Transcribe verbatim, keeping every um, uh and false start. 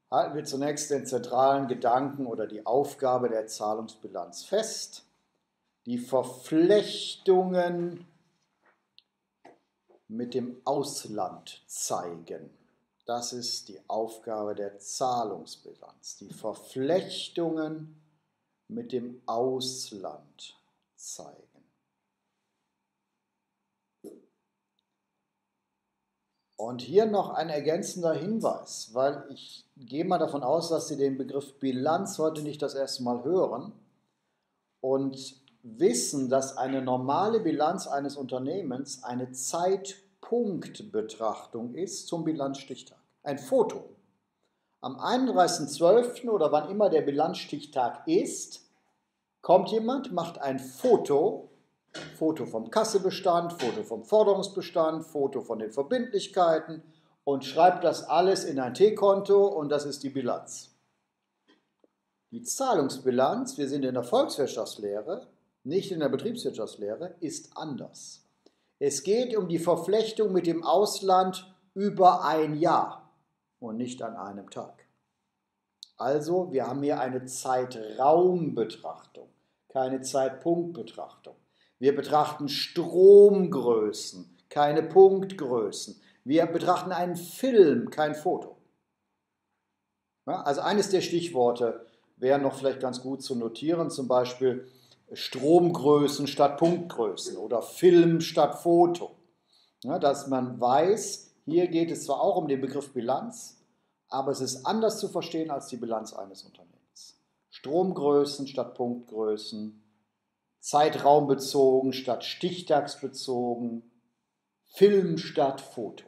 Halten wir zunächst den zentralen Gedanken oder die Aufgabe der Zahlungsbilanz fest. Die Verflechtungen mit dem Ausland zeigen. Das ist die Aufgabe der Zahlungsbilanz. Die Verflechtungen mit dem Ausland zeigen. Und hier noch ein ergänzender Hinweis, weil ich gehe mal davon aus, dass Sie den Begriff Bilanz heute nicht das erste Mal hören und wissen, dass eine normale Bilanz eines Unternehmens eine Zeitpunktbetrachtung ist zum Bilanzstichtag. Ein Foto. Am einunddreißigsten zwölften oder wann immer der Bilanzstichtag ist, kommt jemand, macht ein Foto, Foto vom Kassebestand, Foto vom Forderungsbestand, Foto von den Verbindlichkeiten und schreibt das alles in ein T-Konto und das ist die Bilanz. Die Zahlungsbilanz, wir sind in der Volkswirtschaftslehre, nicht in der Betriebswirtschaftslehre, ist anders. Es geht um die Verflechtung mit dem Ausland über ein Jahr und nicht an einem Tag. Also, wir haben hier eine Zeitraumbetrachtung, keine Zeitpunktbetrachtung. Wir betrachten Stromgrößen, keine Punktgrößen. Wir betrachten einen Film, kein Foto. Ja, also eines der Stichworte wäre noch vielleicht ganz gut zu notieren, zum Beispiel Stromgrößen statt Punktgrößen oder Film statt Foto. Ja, dass man weiß, hier geht es zwar auch um den Begriff Bilanz, aber es ist anders zu verstehen als die Bilanz eines Unternehmens. Stromgrößen statt Punktgrößen, zeitraumbezogen statt stichtagsbezogen, Film statt Foto.